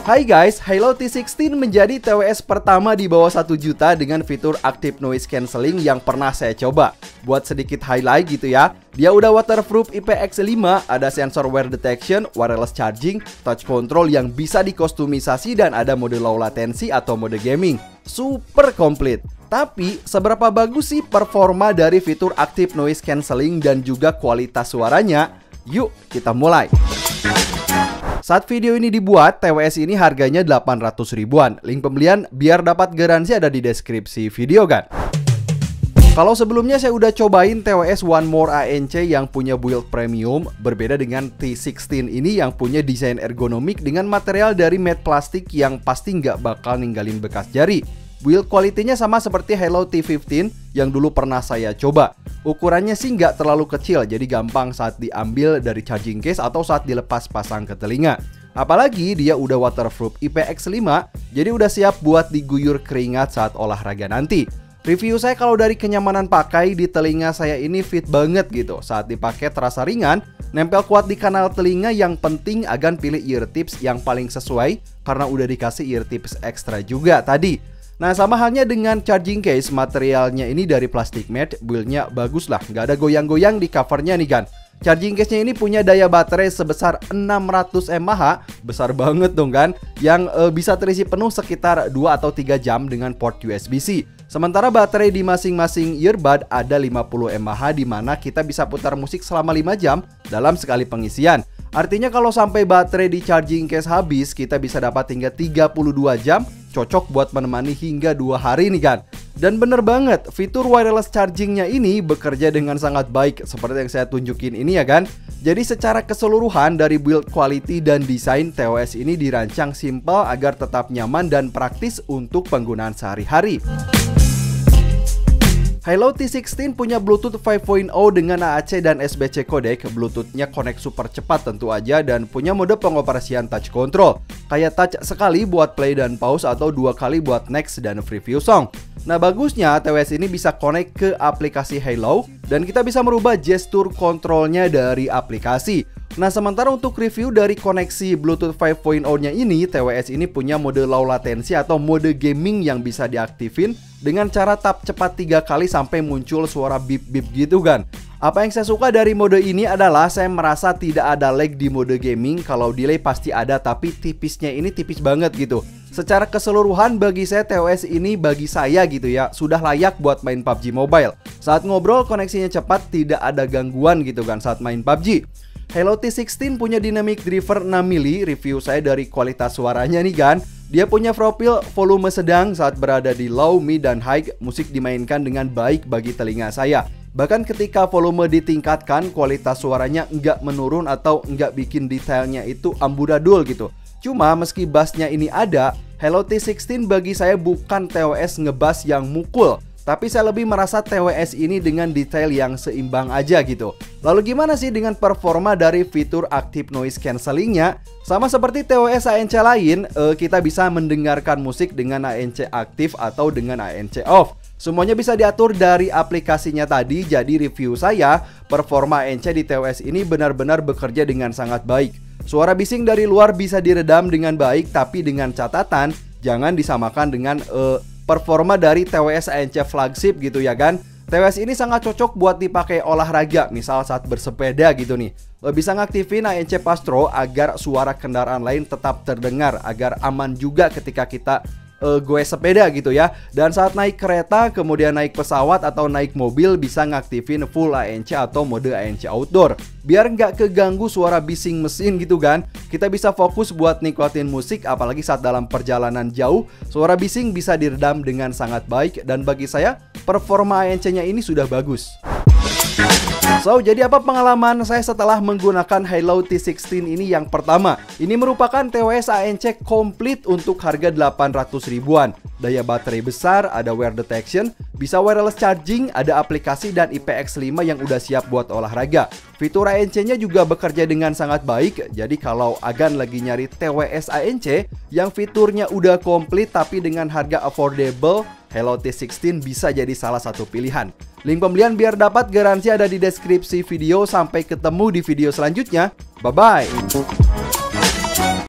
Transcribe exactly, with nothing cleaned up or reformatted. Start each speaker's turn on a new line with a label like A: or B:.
A: Hai guys, Halo T enam belas menjadi T W S pertama di bawah satu juta dengan fitur Active Noise Cancelling yang pernah saya coba. Buat sedikit highlight gitu ya, dia udah waterproof I P X lima, ada sensor wear detection, wireless charging, touch control yang bisa dikostumisasi, dan ada mode low latency atau mode gaming. Super komplit. Tapi seberapa bagus sih performa dari fitur Active Noise Cancelling dan juga kualitas suaranya? Yuk kita mulai. Saat video ini dibuat, T W S ini harganya delapan ratus ribuan. Link pembelian biar dapat garansi ada di deskripsi video kan. Kalau sebelumnya saya udah cobain T W S One More A N C yang punya build premium, berbeda dengan T enam belas ini yang punya desain ergonomik dengan material dari matte plastik yang pasti nggak bakal ninggalin bekas jari. Build quality-nya sama seperti Halo T lima belas yang dulu pernah saya coba. Ukurannya sih nggak terlalu kecil, jadi gampang saat diambil dari charging case atau saat dilepas pasang ke telinga. Apalagi dia udah waterproof I P X lima, jadi udah siap buat diguyur keringat saat olahraga nanti. Review saya kalau dari kenyamanan pakai, di telinga saya ini fit banget gitu. Saat dipakai terasa ringan, nempel kuat di kanal telinga. Yang penting Agan pilih ear tips yang paling sesuai karena udah dikasih ear tips ekstra juga tadi. Nah, sama halnya dengan charging case, materialnya ini dari plastik matte, build-nya bagus lah, nggak ada goyang-goyang di covernya nih kan. Charging case-nya ini punya daya baterai sebesar enam ratus mAh, besar banget dong kan, yang e, bisa terisi penuh sekitar dua atau tiga jam dengan port U S B C. Sementara baterai di masing-masing earbud ada lima puluh mAh, di mana kita bisa putar musik selama lima jam dalam sekali pengisian. Artinya kalau sampai baterai di charging case habis, kita bisa dapat hingga tiga puluh dua jam, cocok buat menemani hingga dua hari nih kan. Dan bener banget, fitur wireless chargingnya ini bekerja dengan sangat baik seperti yang saya tunjukin ini ya kan. Jadi secara keseluruhan dari build quality dan desain, T W S ini dirancang simple agar tetap nyaman dan praktis untuk penggunaan sehari-hari. Halo T enam belas punya Bluetooth lima titik nol dengan A A C dan S B C codec. Bluetooth-nya connect super cepat tentu aja, dan punya mode pengoperasian touch control. Kayak touch sekali buat play dan pause atau dua kali buat next dan preview song. Nah, bagusnya T W S ini bisa connect ke aplikasi Halo dan kita bisa merubah gesture kontrolnya dari aplikasi. Nah, sementara untuk review dari koneksi Bluetooth lima titik nol-nya ini, T W S ini punya mode low latency atau mode gaming yang bisa diaktifin dengan cara tap cepat tiga kali sampai muncul suara bip-bip gitu kan. Apa yang saya suka dari mode ini adalah saya merasa tidak ada lag di mode gaming. Kalau delay pasti ada, tapi tipisnya ini tipis banget gitu. Secara keseluruhan bagi saya T W S ini, bagi saya gitu ya, sudah layak buat main P U B G Mobile. Saat ngobrol koneksinya cepat, tidak ada gangguan gitu kan saat main P U B G. Halo T enam belas punya dynamic driver enam mili. Review saya dari kualitas suaranya nih kan. Dia punya profil volume sedang, saat berada di low, mid, dan high, musik dimainkan dengan baik bagi telinga saya. Bahkan ketika volume ditingkatkan, kualitas suaranya nggak menurun atau nggak bikin detailnya itu amburadul gitu. Cuma meski bassnya ini ada, Halo T enam belas bagi saya bukan T W S ngebass yang mukul. Tapi saya lebih merasa T W S ini dengan detail yang seimbang aja gitu. Lalu gimana sih dengan performa dari fitur Active Noise Cancelling-nya? Sama seperti T W S A N C lain, eh, kita bisa mendengarkan musik dengan A N C aktif atau dengan A N C off. Semuanya bisa diatur dari aplikasinya tadi. Jadi review saya, performa A N C di T W S ini benar-benar bekerja dengan sangat baik. Suara bising dari luar bisa diredam dengan baik, tapi dengan catatan jangan disamakan dengan eh, performa dari T W S A N C flagship gitu ya kan. T W S ini sangat cocok buat dipakai olahraga, misal saat bersepeda gitu nih. Bisa ngaktifin A N C Pastro agar suara kendaraan lain tetap terdengar, agar aman juga ketika kita uh, goes sepeda gitu ya. Dan saat naik kereta, kemudian naik pesawat atau naik mobil, bisa ngaktifin full A N C atau mode A N C outdoor. Biar nggak keganggu suara bising mesin gitu kan. Kita bisa fokus buat nikmatin musik, apalagi saat dalam perjalanan jauh. Suara bising bisa diredam dengan sangat baik, dan bagi saya performa A N C-nya ini sudah bagus. So, jadi apa pengalaman saya setelah menggunakan Halo T enam belas ini? Yang pertama, ini merupakan T W S A N C komplit untuk harga delapan ratus ribuan. Daya baterai besar, ada wear detection, bisa wireless charging, ada aplikasi, dan I P X lima yang udah siap buat olahraga. Fitur A N C-nya juga bekerja dengan sangat baik. Jadi kalau Agan lagi nyari T W S A N C yang fiturnya udah komplit tapi dengan harga affordable, Halo T enam belas bisa jadi salah satu pilihan. Link pembelian biar dapat garansi ada di deskripsi video. Sampai ketemu di video selanjutnya. Bye-bye.